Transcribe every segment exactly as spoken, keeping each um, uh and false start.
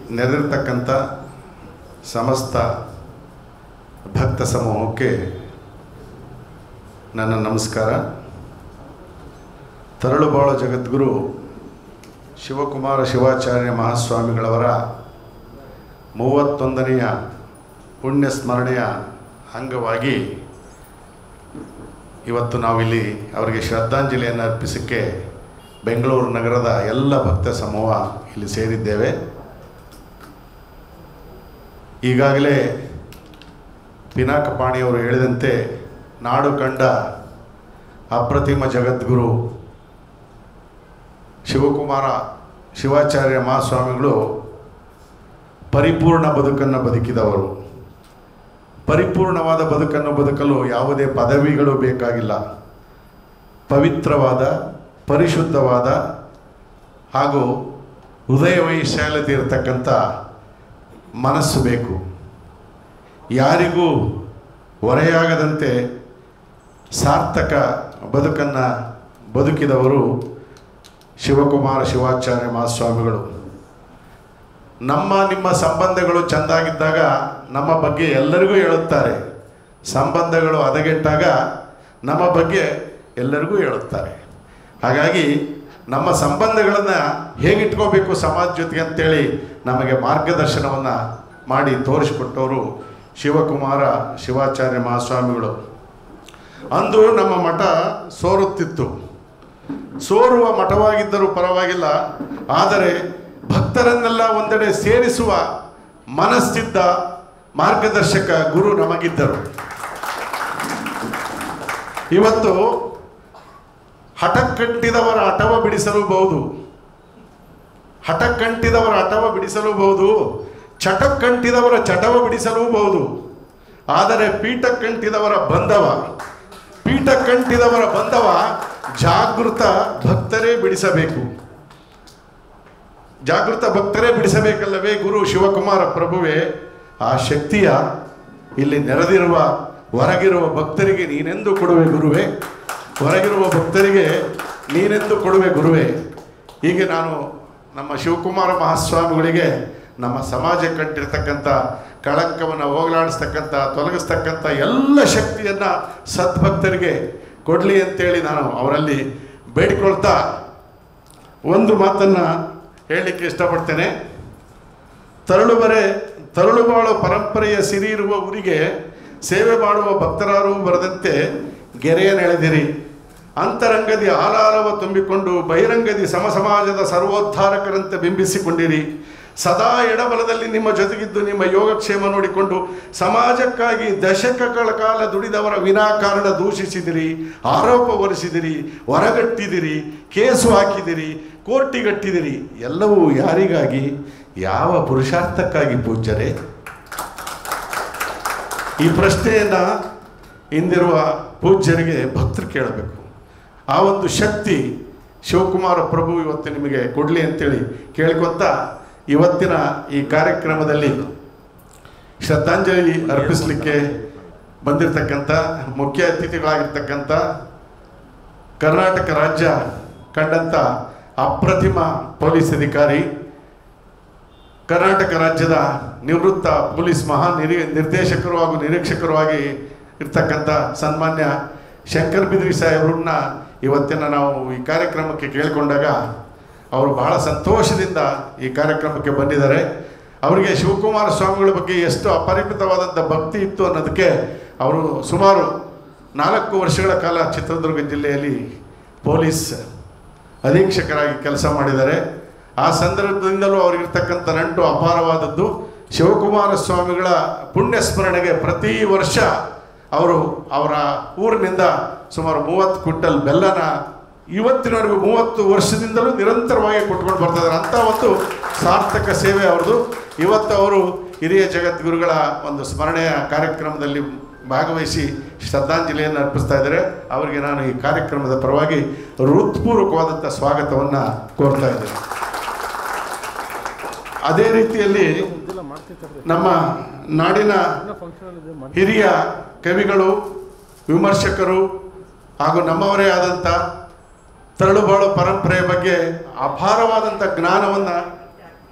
ನೆರೆದಿರ್ತಕ್ಕಂಥ ಸಮಸ್ತ ಭಕ್ತ ಸಮೂಹಕ್ಕೆ ನನ್ನ ನಮಸ್ಕಾರ. ತರಳುಬಾಳು ಜಗದ್ಗುರು ಶಿವಕುಮಾರ ಶಿವಾಚಾರ್ಯ ಮಹಾಸ್ವಾಮಿಗಳವರ ಮೂವತ್ತೊಂದನೆಯ ಪುಣ್ಯ ಸ್ಮರಣೆಯ ಅಂಗವಾಗಿ ಇವತ್ತು ನಾವಿಲ್ಲಿ ಅವರಿಗೆ ಶ್ರದ್ಧಾಂಜಲಿಯನ್ನು ಅರ್ಪಿಸೋಕ್ಕೆ ಬೆಂಗಳೂರು ನಗರದ ಎಲ್ಲ ಭಕ್ತ ಸಮೂಹ ಇಲ್ಲಿ ಸೇರಿದ್ದೇವೆ. ಈಗಾಗಲೇ ಪಿನಾಕಪಾಣಿಯವರು ಹೇಳಿದಂತೆ ನಾಡು ಕಂಡ ಅಪ್ರತಿಮ ಜಗದ್ಗುರು ಶಿವಕುಮಾರ ಶಿವಾಚಾರ್ಯ ಮಹಾಸ್ವಾಮಿಗಳು ಪರಿಪೂರ್ಣ ಬದುಕನ್ನು ಬದುಕಿದವರು. ಪರಿಪೂರ್ಣವಾದ ಬದುಕನ್ನು ಬದುಕಲು ಯಾವುದೇ ಪದವಿಗಳು ಬೇಕಾಗಿಲ್ಲ. ಪವಿತ್ರವಾದ, ಪರಿಶುದ್ಧವಾದ ಹಾಗೂ ಹೃದಯ ವೈಶಾಲ್ಯತೆ ಇರತಕ್ಕಂಥ ಮನಸ್ಸು ಬೇಕು. ಯಾರಿಗೂ ಹೊರೆಯಾಗದಂತೆ ಸಾರ್ಥಕ ಬದುಕನ್ನು ಬದುಕಿದವರು ಶಿವಕುಮಾರ ಶಿವಾಚಾರ್ಯ ಮಹಾಸ್ವಾಮಿಗಳು. ನಮ್ಮ ನಿಮ್ಮ ಸಂಬಂಧಗಳು ಚೆಂದಾಗಿದ್ದಾಗ ನಮ್ಮ ಬಗ್ಗೆ ಎಲ್ಲರಿಗೂ ಹೇಳುತ್ತಾರೆ. ಸಂಬಂಧಗಳು ಹದಗೆಟ್ಟಾಗ ನಮ್ಮ ಬಗ್ಗೆ ಎಲ್ಲರಿಗೂ ಹೇಳುತ್ತಾರೆ. ಹಾಗಾಗಿ ನಮ್ಮ ಸಂಬಂಧಗಳನ್ನು ಹೇಗಿಟ್ಕೋಬೇಕು ಸಮಾಜ ಜೊತೆಗೆ ಅಂತೇಳಿ ನಮಗೆ ಮಾರ್ಗದರ್ಶನವನ್ನು ಮಾಡಿ ತೋರಿಸಿಕೊಟ್ಟವರು ಶಿವಕುಮಾರ ಶಿವಾಚಾರ್ಯ ಮಹಾಸ್ವಾಮಿಗಳು. ಅಂದು ನಮ್ಮ ಮಠ ಸೋರುತ್ತಿತ್ತು. ಸೋರುವ ಮಠವಾಗಿದ್ದರೂ ಪರವಾಗಿಲ್ಲ, ಆದರೆ ಭಕ್ತರನ್ನೆಲ್ಲ ಒಂದೆಡೆ ಸೇರಿಸುವ ಮನಸ್ಸಿದ್ದ ಮಾರ್ಗದರ್ಶಕ ಗುರು ನಮಗಿದ್ದರು. ಇವತ್ತು ಹಠಕ್ಕಂಟಿದವರ ಹಠವ ಬಿಡಿಸಲೂಬಹುದು, ಹಠಕ್ಕಂಟಿದವರ ಹಠವ ಬಿಡಿಸಲೂಬಹುದು, ಚಟಕ್ಕಂಟಿದವರ ಚಟವ ಬಿಡಿಸಲೂಬಹುದು. ಆದರೆ ಪೀಠಕ್ಕಂಟಿದವರ ಬಂಧವ ಪೀಠಕ್ಕಂಟಿದವರ ಬಂಧವ ಜಾಗೃತ ಭಕ್ತರೇ ಬಿಡಿಸಬೇಕು. ಜಾಗೃತ ಭಕ್ತರೇ ಬಿಡಿಸಬೇಕಲ್ಲವೇ ಗುರು ಶಿವಕುಮಾರ ಪ್ರಭುವೇ? ಆ ಶಕ್ತಿಯ ಇಲ್ಲಿ ನೆರೆದಿರುವ ಹೊರಗಿರುವ ಭಕ್ತರಿಗೆ ನೀನೆಂದು ಕೊಡುವೆ ಗುರುವೇ, ಹೊರಗಿರುವ ಭಕ್ತರಿಗೆ ನೀನೆಂದು ಕೊಡುವೆ ಗುರುವೇ. ಹೀಗೆ ನಾನು ನಮ್ಮ ಶಿವಕುಮಾರ ಮಹಾಸ್ವಾಮಿಗಳಿಗೆ ನಮ್ಮ ಸಮಾಜಕ್ಕೆ ಕಂಡಿರ್ತಕ್ಕಂಥ ಕಳಂಕವನ್ನು ಹೋಗಲಾಡಿಸ್ತಕ್ಕಂಥ ತೊಲಗಿಸ್ತಕ್ಕಂಥ ಎಲ್ಲ ಶಕ್ತಿಯನ್ನು ಸದ್ಭಕ್ತರಿಗೆ ಕೊಡಲಿ ಅಂತೇಳಿ ನಾನು ಅವರಲ್ಲಿ ಬೇಡಿಕೊಳ್ತಾ ಒಂದು ಮಾತನ್ನು ಹೇಳಲಿಕ್ಕೆ ಇಷ್ಟಪಡ್ತೇನೆ. ತರಳುಬರೆ ತರಳುಬಾಳು ಪರಂಪರೆಯ ಸಿರಿ ಇರುವ ಊರಿಗೆ ಸೇವೆ ಮಾಡುವ ಭಕ್ತರಾರು ಬರದಂತೆ ಗೆರೆಯನ್ನೆಳೆದಿರಿ. ಅಂತರಂಗದಿ ಆಲಾಲವ ತುಂಬಿಕೊಂಡು ಬಹಿರಂಗದಿ ಸಮಸಮಾಜದ ಸರ್ವೋದ್ಧಾರಕರಂತೆ ಬಿಂಬಿಸಿಕೊಂಡಿರಿ. ಸದಾ ಎಡಬಲದಲ್ಲಿ ನಿಮ್ಮ ಜೊತೆಗಿದ್ದು ನಿಮ್ಮ ಯೋಗಕ್ಷೇಮ ನೋಡಿಕೊಂಡು ಸಮಾಜಕ್ಕಾಗಿ ದಶಕಗಳ ಕಾಲ ದುಡಿದವರ ವಿನಾಕಾರಣ ದೂಷಿಸಿದಿರಿ, ಆರೋಪ ಹೊರಿಸಿದಿರಿ, ಹೊರಗಟ್ಟಿದಿರಿ, ಕೇಸು ಹಾಕಿದಿರಿ, ಕೋರ್ಟಿಗಟ್ಟಿದಿರಿ. ಎಲ್ಲವೂ ಯಾರಿಗಾಗಿ, ಯಾವ ಪುರುಷಾರ್ಥಕ್ಕಾಗಿ ಪೂಜ್ಯರೇ? ಈ ಪ್ರಶ್ನೆಯನ್ನು ಇಂದಿರುವ ಪೂಜ್ಯರಿಗೆ ಭಕ್ತರು ಕೇಳಬೇಕು. ಆ ಒಂದು ಶಕ್ತಿ ಶಿವಕುಮಾರ ಪ್ರಭು ಇವತ್ತು ನಿಮಗೆ ಕೊಡಲಿ ಅಂತೇಳಿ ಕೇಳ್ಕೊತ ಇವತ್ತಿನ ಈ ಕಾರ್ಯಕ್ರಮದಲ್ಲಿ ಶ್ರದ್ಧಾಂಜಲಿ ಅರ್ಪಿಸಲಿಕ್ಕೆ ಬಂದಿರತಕ್ಕಂಥ ಮುಖ್ಯ ಅತಿಥಿಗಳಾಗಿರ್ತಕ್ಕಂಥ ಕರ್ನಾಟಕ ರಾಜ್ಯ ಕಂಡಂಥ ಅಪ್ರತಿಮ ಪೊಲೀಸ್ ಅಧಿಕಾರಿ, ಕರ್ನಾಟಕ ರಾಜ್ಯದ ನಿವೃತ್ತ ಪೊಲೀಸ್ ಮಹಾ ನಿರಿ ನಿರ್ದೇಶಕರು ಹಾಗೂ ನಿರೀಕ್ಷಕರು ಆಗಿ ಇರ್ತಕ್ಕಂಥ ಸನ್ಮಾನ್ಯ ಶಂಕರ್ ಬಿದ್ರಿ ಸಾಹೇಬ್ರನ್ನ ಇವತ್ತಿನ ನಾವು ಈ ಕಾರ್ಯಕ್ರಮಕ್ಕೆ ಕೇಳಿಕೊಂಡಾಗ ಅವರು ಬಹಳ ಸಂತೋಷದಿಂದ ಈ ಕಾರ್ಯಕ್ರಮಕ್ಕೆ ಬಂದಿದ್ದಾರೆ. ಅವರಿಗೆ ಶಿವಕುಮಾರ ಸ್ವಾಮಿಗಳ ಬಗ್ಗೆ ಎಷ್ಟು ಅಪರಿಮಿತವಾದಂಥ ಭಕ್ತಿ ಇತ್ತು ಅನ್ನೋದಕ್ಕೆ ಅವರು ಸುಮಾರು ನಾಲ್ಕು ವರ್ಷಗಳ ಕಾಲ ಚಿತ್ರದುರ್ಗ ಜಿಲ್ಲೆಯಲ್ಲಿ ಪೊಲೀಸ್ ಅಧೀಕ್ಷಕರಾಗಿ ಕೆಲಸ ಮಾಡಿದ್ದಾರೆ. ಆ ಸಂದರ್ಭದಿಂದಲೂ ಅವರಿಗಿರ್ತಕ್ಕಂಥ ನಂಟು ಅಪಾರವಾದದ್ದು. ಶಿವಕುಮಾರ ಸ್ವಾಮಿಗಳ ಪುಣ್ಯ ಸ್ಮರಣೆಗೆ ಪ್ರತಿ ವರ್ಷ ಅವರು ಅವರ ಊರಿನಿಂದ ಸುಮಾರು ಮೂವತ್ತು ಕ್ವಿಂಟಲ್ ಬೆಲ್ಲನ ಇವತ್ತಿನವರೆಗೂ ಮೂವತ್ತು ವರ್ಷದಿಂದಲೂ ನಿರಂತರವಾಗಿ ಕೊಟ್ಕೊಂಡು ಬರ್ತಾಯಿದ್ದಾರೆ. ಅಂಥ ಒಂದು ಸಾರ್ಥಕ ಸೇವೆ ಅವ್ರದ್ದು. ಇವತ್ತು ಅವರು ಹಿರಿಯ ಜಗದ್ಗುರುಗಳ ಒಂದು ಸ್ಮರಣೆಯ ಕಾರ್ಯಕ್ರಮದಲ್ಲಿ ಭಾಗವಹಿಸಿ ಶ್ರದ್ಧಾಂಜಲಿಯನ್ನು ಅರ್ಪಿಸ್ತಾ ಇದ್ದಾರೆ. ಅವರಿಗೆ ನಾನು ಈ ಕಾರ್ಯಕ್ರಮದ ಪರವಾಗಿ ಹೃತ್ಪೂರ್ವಕವಾದಂಥ ಸ್ವಾಗತವನ್ನು ಕೋರ್ತಾ ಇದ್ದೇನೆ. ಅದೇ ರೀತಿಯಲ್ಲಿ ನಮ್ಮ ನಾಡಿನ ಹಿರಿಯ ಕವಿಗಳು, ವಿಮರ್ಶಕರು ಹಾಗೂ ನಮ್ಮವರೇ ಆದಂಥ ತರಳುಬಾಳು ಪರಂಪರೆಯ ಬಗ್ಗೆ ಅಪಾರವಾದಂಥ ಜ್ಞಾನವನ್ನು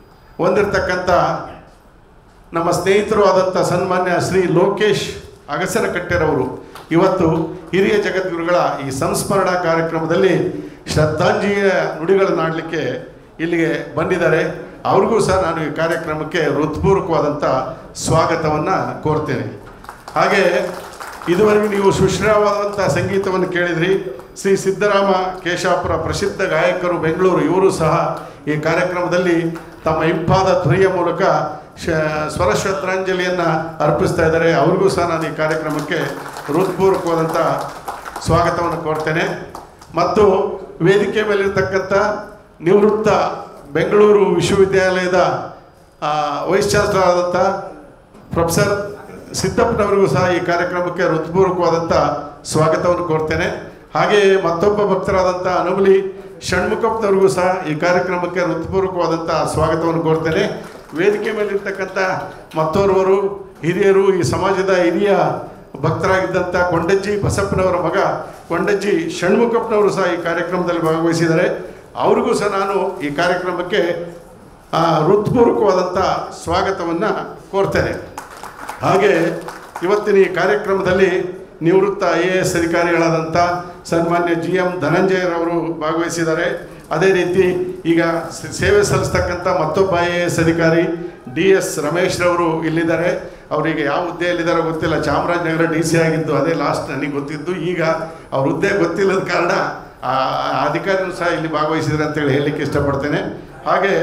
ಹೊಂದಿರತಕ್ಕಂಥ ನಮ್ಮ ಸ್ನೇಹಿತರು ಆದಂಥ ಸನ್ಮಾನ್ಯ ಶ್ರೀ ಲೋಕೇಶ್ ಅಗಸರಕಟ್ಟೆರವರು ಇವತ್ತು ಹಿರಿಯ ಜಗದ್ಗುರುಗಳ ಈ ಸಂಸ್ಮರಣಾ ಕಾರ್ಯಕ್ರಮದಲ್ಲಿ ಶ್ರದ್ಧಾಂಜಲಿಯ ನುಡಿಗಳನ್ನಾಡಲಿಕ್ಕೆ ಇಲ್ಲಿಗೆ ಬಂದಿದ್ದಾರೆ. ಅವ್ರಿಗೂ ಸಹ ನಾನು ಈ ಕಾರ್ಯಕ್ರಮಕ್ಕೆ ಹೃತ್ಪೂರ್ವಕವಾದಂಥ ಸ್ವಾಗತವನ್ನು ಕೋರ್ತೇನೆ. ಹಾಗೆ ಇದುವರೆಗೂ ನೀವು ಸುಶ್ರಾವವಾದಂಥ ಸಂಗೀತವನ್ನು ಕೇಳಿದ್ರಿ. ಶ್ರೀ ಸಿದ್ದರಾಮ ಕೇಶಾಪುರ ಪ್ರಸಿದ್ಧ ಗಾಯಕರು ಬೆಂಗಳೂರು, ಇವರು ಸಹ ಈ ಕಾರ್ಯಕ್ರಮದಲ್ಲಿ ತಮ್ಮ ಇಂಪಾದ ಧ್ವನಿಯ ಮೂಲಕ ಶ ಸ್ವರಶ್ರದ್ಧಾಂಜಲಿಯನ್ನು ಅರ್ಪಿಸ್ತಾ ಇದ್ದಾರೆ. ಅವ್ರಿಗೂ ಸಹ ನಾನು ಈ ಕಾರ್ಯಕ್ರಮಕ್ಕೆ ಹೃತ್ಪೂರ್ವಕವಾದಂಥ ಸ್ವಾಗತವನ್ನು ಕೋರ್ತೇನೆ. ಮತ್ತು ವೇದಿಕೆ ಮೇಲಿರ್ತಕ್ಕಂಥ ನಿವೃತ್ತ ಬೆಂಗಳೂರು ವಿಶ್ವವಿದ್ಯಾಲಯದ ವೈಸ್ ಚಾನ್ಸಲರ್ ಆದಂಥ ಪ್ರೊಫೆಸರ್ ಸಿದ್ದಪ್ಪನವರಿಗೂ ಸಹ ಈ ಕಾರ್ಯಕ್ರಮಕ್ಕೆ ಹೃತ್ಪೂರ್ವಕವಾದಂಥ ಸ್ವಾಗತವನ್ನು ಕೋರ್ತೇನೆ. ಹಾಗೆಯೇ ಮತ್ತೊಬ್ಬ ಭಕ್ತರಾದಂಥ ಅನುಮಲಿ ಷಣ್ಮುಖಪ್ಪನವ್ರಿಗೂ ಸಹ ಈ ಕಾರ್ಯಕ್ರಮಕ್ಕೆ ಹೃತ್ಪೂರ್ವಕವಾದಂಥ ಸ್ವಾಗತವನ್ನು ಕೋರ್ತೇನೆ. ವೇದಿಕೆ ಮೇಲಿರ್ತಕ್ಕಂಥ ಮತ್ತೋರ್ವರು ಹಿರಿಯರು, ಈ ಸಮಾಜದ ಹಿರಿಯ ಭಕ್ತರಾಗಿದ್ದಂಥ ಕೊಂಡಜ್ಜಿ ಬಸಪ್ಪನವರ ಮಗ ಕೊಂಡಜ್ಜಿ ಷಣ್ಮುಖಪ್ಪನವರು ಸಹ ಈ ಕಾರ್ಯಕ್ರಮದಲ್ಲಿ ಭಾಗವಹಿಸಿದ್ದಾರೆ. ಅವ್ರಿಗೂ ಸಹ ನಾನು ಈ ಕಾರ್ಯಕ್ರಮಕ್ಕೆ ಹೃತ್ಪೂರ್ವಕವಾದಂಥ ಸ್ವಾಗತವನ್ನು ಕೋರ್ತೇನೆ. ಹಾಗೆ ಇವತ್ತಿನ ಈ ಕಾರ್ಯಕ್ರಮದಲ್ಲಿ ನಿವೃತ್ತ ಐ ಎ ಎಸ್ ಅಧಿಕಾರಿಗಳಾದಂಥ ಸನ್ಮಾನ್ಯ ಜಿ ಎಂ ಧನಂಜಯರವರು ಭಾಗವಹಿಸಿದ್ದಾರೆ. ಅದೇ ರೀತಿ ಈಗ ಸೇವೆ ಸಲ್ಲಿಸ್ತಕ್ಕಂಥ ಮತ್ತೊಬ್ಬ ಐ ಎ ಎಸ್ ಅಧಿಕಾರಿ ಡಿ ಎಸ್ ರಮೇಶ್ರವರು ಇಲ್ಲಿದ್ದಾರೆ. ಅವರಿಗೆ ಯಾವ ಹುದ್ದೆಯಲ್ಲಿದ್ದಾರೋ ಗೊತ್ತಿಲ್ಲ, ಚಾಮರಾಜನಗರ ಡಿ ಸಿ ಆಗಿದ್ದು ಅದೇ ಲಾಸ್ಟ್ ನನಗೆ ಗೊತ್ತಿದ್ದು. ಈಗ ಅವ್ರ ಹುದ್ದೆ ಗೊತ್ತಿಲ್ಲದ ಕಾರಣ ಆ ಅಧಿಕಾರಿನೂ ಸಹ ಇಲ್ಲಿ ಭಾಗವಹಿಸಿದ್ದಾರೆ ಅಂತೇಳಿ ಹೇಳಲಿಕ್ಕೆ ಇಷ್ಟಪಡ್ತೇನೆ. ಹಾಗೆ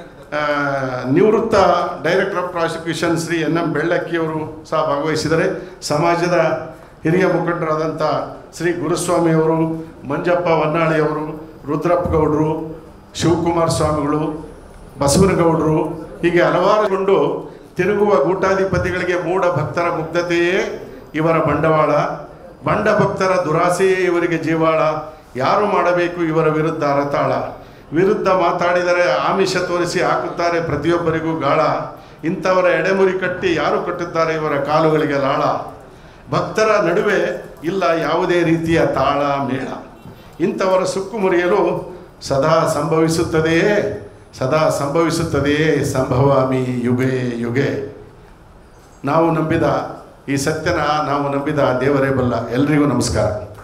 ನಿವೃತ್ತ director of prosecution Shri N M ಬೆಳ್ಳಕ್ಕಿಯವರು ಸಹ ಭಾಗವಹಿಸಿದ್ದಾರೆ. ಸಮಾಜದ ಹಿರಿಯ ಮುಖಂಡರಾದಂಥ ಶ್ರೀ ಗುರುಸ್ವಾಮಿಯವರು, ಮಂಜಪ್ಪ ಹೊನ್ನಾಳಿಯವರು, ರುದ್ರಪ್ಪ ಗೌಡರು, ಶಿವಕುಮಾರ ಸ್ವಾಮಿಗಳು, ಬಸವನಗೌಡರು, ಹೀಗೆ ಹಲವಾರುಗೊಂಡು ತಿರುಗುವ ಗೂಟಾಧಿಪತಿಗಳಿಗೆ ಮೂಢ ಭಕ್ತರ ಮುಗ್ಧತೆಯೇ ಇವರ ಬಂಡವಾಳ, ಬಂಡ ಭಕ್ತರ ದುರಾಸೆಯೇ ಇವರಿಗೆ ಜೀವಾಳ, ಯಾರು ಮಾಡಬೇಕು ಇವರ ವಿರುದ್ಧ ಅರತಾಳ, ವಿರುದ್ಧ ಮಾತಾಡಿದರೆ ಆಮಿಷ ತೋರಿಸಿ ಹಾಕುತ್ತಾರೆ ಪ್ರತಿಯೊಬ್ಬರಿಗೂ ಗಾಳ, ಇಂಥವರ ಎಡೆಮುರಿ ಕಟ್ಟಿ ಯಾರು ಕಟ್ಟುತ್ತಾರೆ ಇವರ ಕಾಲುಗಳಿಗೆ ಲಾಳ, ಭಕ್ತರ ನಡುವೆ ಇಲ್ಲ ಯಾವುದೇ ರೀತಿಯ ತಾಳ ಮೇಳ, ಇಂಥವರ ಸುಕ್ಕು ಮುರಿಯಲು ಸದಾ ಸಂಭವಿಸುತ್ತದೆಯೇ ಸದಾ ಸಂಭವಿಸುತ್ತದೆಯೇ ಸಂಭವಾಮಿ ಯುಗೆ ಯುಗೆ. ನಾವು ನಂಬಿದ ಈ ಸತ್ಯನ ನಾವು ನಂಬಿದ ದೇವರೇ ಬಲ್ಲ. ಎಲ್ರಿಗೂ ನಮಸ್ಕಾರ.